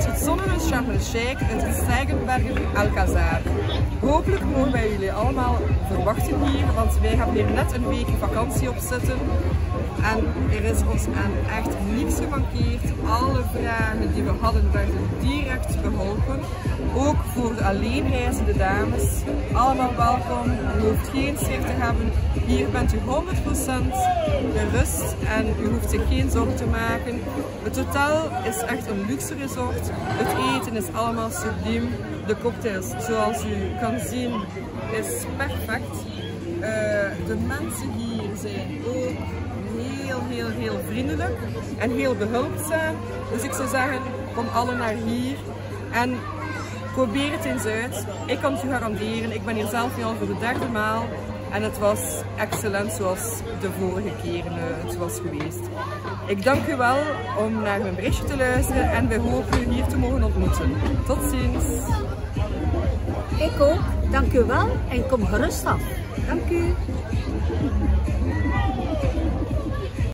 uit het zonnehuis Sharm el-Sheikh in het Steigenberger Alcazar. Hopelijk mogen wij jullie allemaal verwachten hier, want wij hebben hier net een week vakantie op zitten. En er is ons aan echt niets gemankeerd. Alle vragen die we hadden werden direct beholpen. Ook voor de alleenreizende dames. Allemaal welkom. U hoeft geen schrik te hebben. Hier bent u 100% gerust en u hoeft zich geen zorgen te maken. Het hotel is echt een luxe resort. Het eten is allemaal subliem. De cocktails, zoals u kan zien, is perfect. De mensen hier zijn ook heel vriendelijk en heel behulpzaam. Dus ik zou zeggen, kom alle naar hier en probeer het eens uit. Ik kan het u garanderen, ik ben hier zelf nu al voor de 3e maal en het was excellent zoals de vorige keren het was geweest. Ik dank u wel om naar mijn berichtje te luisteren en wij hopen u hier te mogen ontmoeten. Tot ziens! Ik ook, dank u wel en kom gerust af. Dank u.